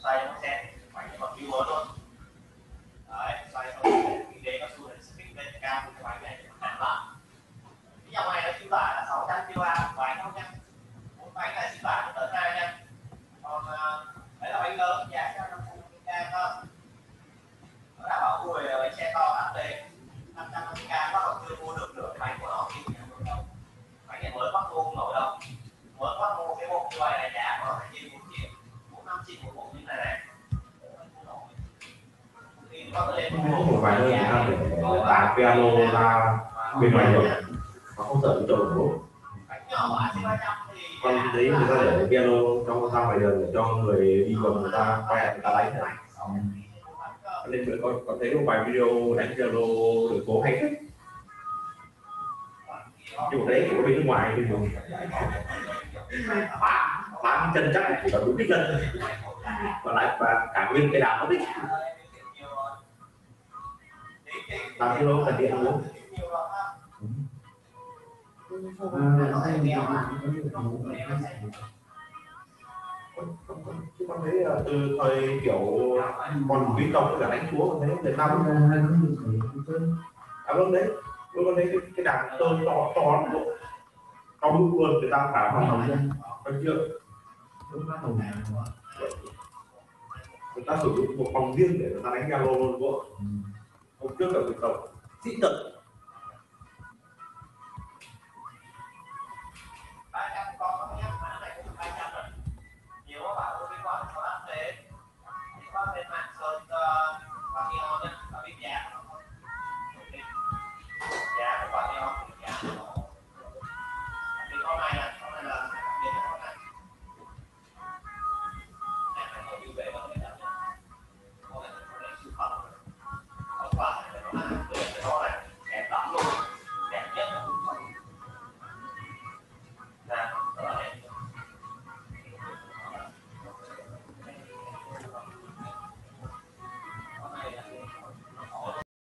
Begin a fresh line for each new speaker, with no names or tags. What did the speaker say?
xoay nó xe phải còn viewer luôn. Đấy, xoay xong cái ghế cao su này speed lên cao cái máy này đảm bảo. Cái dòng này nó chịu tải là 600 kW máy không nha. Một máy này chịu tải tới 2 nha. Còn đấy là bánh lớn giá cho 550k thôi. Nó đảm bảo người bánh xe to HD 550k các bạn chưa mua được nửa bánh của nó thì bánh này mới bắt mua không nổi đâu. Mới bắt mua cái bộ như vậy này giá của nó phải trên 4 triệu, 4-5 triệu một bộ như này này.
Một vài nơi người ta để tải piano ra bên ngoài được mà không sợ bị trộm luôn. Còn đấy người ta để piano trong ra ngoài đường để cho người đi gần người ta quay người ta đánh này. Nên mới có thấy một vài video đánh piano được cố hay hết. Nhưng mà đấy của bên nước ngoài thì dùng bán chân chắc chỉ có đúng cái chân còn lại và cả nguyên cái đàn nó thích làm cái lô là điện luôn. Chứ con thấy từ thời kiểu còn quý tộc cả đánh chúa còn thấy người ta vâng đấy con thấy cái đàn tơ to to bự luôn người ta thả vào hồng luôn còn chưa người ta sử dụng một phòng riêng để người ta đánh piano luôn. Hôm trước là quý tộc sĩ tật